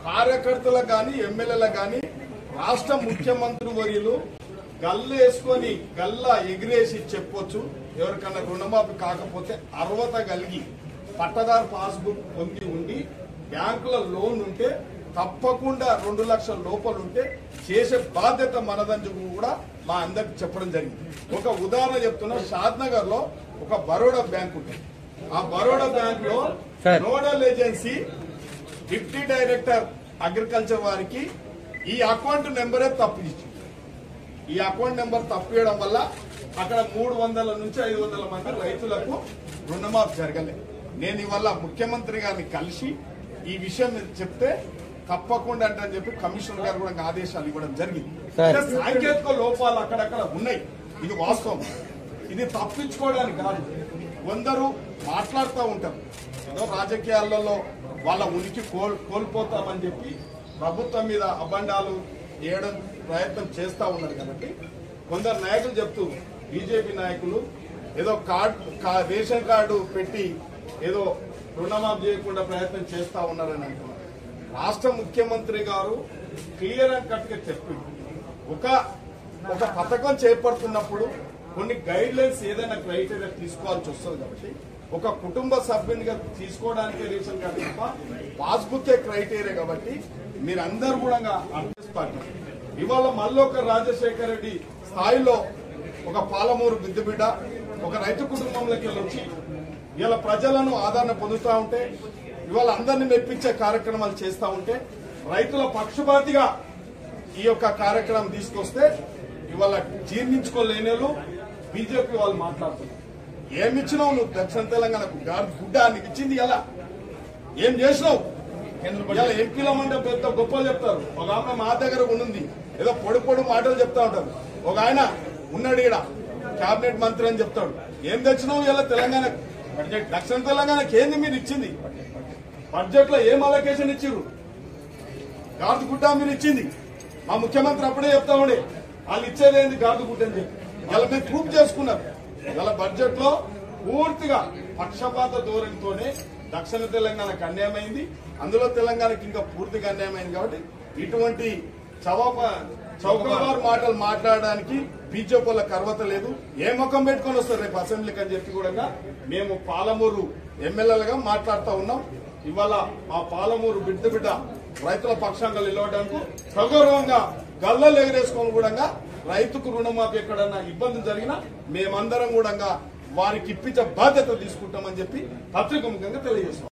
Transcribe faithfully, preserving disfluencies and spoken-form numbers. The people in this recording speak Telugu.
కార్యకర్తలకు కానీ ఎమ్మెల్యేలకు కానీ రాష్ట్ర ముఖ్యమంత్రి వర్యులు గల్లు వేసుకొని గల్లా ఎగిరేసి చెప్పొచ్చు. ఎవరికన్నా రుణమాఫీ కాకపోతే అర్హత కలిగి పట్టదారు పాస్బుక్ పొంది ఉండి బ్యాంకుల లోన్ ఉంటే తప్పకుండా రెండు లక్షల లోపల ఉంటే చేసే బాధ్యత మనదని కూడా మా అందరికి చెప్పడం జరిగింది. ఒక ఉదాహరణ చెప్తున్నా, షాద్ నగర్ లో ఒక బరోడా బ్యాంక్ ఉంటుంది. ఆ బరోడా బ్యాంక్ లో nodal agency deputy director agriculture వారికి ఈ అకౌంట్ నెంబరే తప్పించింది. ఈ అకౌంట్ నెంబర్ తప్పియడం వల్ల అక్కడ మూడు వందల నుంచి ఐదు వందల మంది రైతులకు రుణమాఫీ జరగలేదు. నేను ఇవాళ ముఖ్యమంత్రి గారిని కలిసి ఈ విషయం చెప్తే తప్పకుండా అంటే అని చెప్పి కమిషనర్ గారు కూడా ఆదేశాలు ఇవ్వడం జరిగింది. సాంకేతిక లోపాలు అక్కడక్కడ ఉన్నాయి, ఇది వాస్తవం. ఇది తప్పించుకోవడానికి కాదు. కొందరు మాట్లాడుతూ ఉంటారు, ఏదో రాజకీయాలలో వాళ్ళ ఉనికి కోల్పోతామని చెప్పి ప్రభుత్వం మీద అబండాలు వేయడం ప్రయత్నం చేస్తా ఉన్నారు. కాబట్టి కొందరు నాయకులు చెప్తూ బీజేపీ నాయకులు ఏదో కార్డు రేషన్ కార్డు పెట్టి ఏదో రుణమాఫీ చేయకుండా ప్రయత్నం చేస్తా ఉన్నారని అంటున్నారు. రాష్ట్ర ముఖ్యమంత్రి గారు క్లియర్ అండ్ కట్ గా చెప్పింది, ఒక ఒక పథకం చేపడుతున్నప్పుడు కొన్ని గైడ్ లైన్స్ ఏదైనా క్రైటీరియా తీసుకోవాల్సి వస్తుంది. కాబట్టి ఒక కుటుంబ సభ్యునిగా తీసుకోవడానికి రేషన్ కార్డు తప్ప పాస్బుక్ క్రైటీరియా. కాబట్టి మీరందరూ కూడా కాంగ్రెస్ పార్టీ ఇవాళ మల్లొక రాజశేఖర రెడ్డి స్థాయిలో ఒక పాలమూరు బిద్దుబిడ్డ ఒక రైతు కుటుంబంలోకి వచ్చి ఇవాళ ప్రజలను ఆదరణ పొందుతూ ఉంటే, ఇవాళ అందరినీ మెప్పించే కార్యక్రమాలు చేస్తూ ఉంటే, రైతుల పక్షపాతిగా ఈ యొక్క కార్యక్రమం తీసుకొస్తే ఇవాళ జీర్ణించుకోలేని బీజేపీ వాళ్ళు మాట్లాడుతున్నారు. ఏమిచ్చినావు నువ్వు దక్షిణ తెలంగాణకు? గుడ్డ నీకు ఇచ్చింది ఎలా? ఏం చేసినావు? ఇలా ఎంపీల మంటే పెద్ద గొప్పలు చెప్తారు. ఒక ఆమె మా దగ్గర ఉన్నది ఏదో పొడి పొడి మాటలు చెప్తా ఉంటారు. ఒక ఆయన ఉన్నాడు ఇక్కడ కేబినెట్ మంత్రి అని చెప్తాడు. ఏం తెచ్చినావు ఇలా తెలంగాణ బడ్జెట్? దక్షిణ తెలంగాణకి ఏంది మీరు ఇచ్చింది? బడ్జెట్ లో ఏం అలొకేషన్ ఇచ్చిర్రు? గార్దుగుడ్డ మీరు ఇచ్చింది. మా ముఖ్యమంత్రి అప్పుడే చెప్తా ఉండే వాళ్ళు ఇచ్చేది ఏంది గార్దుగుడ్డ అని చెప్పి. ఇలా మీరు ప్రూఫ్ చేసుకున్నారు. ఇలా బడ్జెట్ లో పూర్తిగా పక్షపాత ధోరణితోనే దక్షిణ తెలంగాణకు అన్యాయమైంది. అందులో తెలంగాణకి ఇంకా పూర్తిగా అన్యాయమైంది. కాబట్టి ఇటువంటి చౌక చౌకబారు మాటలు మాట్లాడడానికి బీజేపీ వాళ్ళకి అర్హత లేదు. ఏ ముఖం పెట్టుకొని వస్తారు రేపు అసెంబ్లీకి అని చెప్పి కూడా మేము పాలమూరు ఎమ్మెల్యేలుగా మాట్లాడుతూ ఉన్నాం. ఇవాళ మా పాలమూరు బిడ్డ బిడ్డ రైతుల పక్షంగా నిలవడానికి సగౌరవంగా గల్లలు ఎగరేసుకొని కూడా రైతుకు రుణమాఫీ ఎక్కడన్నా ఇబ్బంది జరిగినా మేమందరం కూడా వారికి ఇప్పించే బాధ్యత తీసుకుంటామని చెప్పి పత్రిక ముఖంగా తెలియజేస్తాం.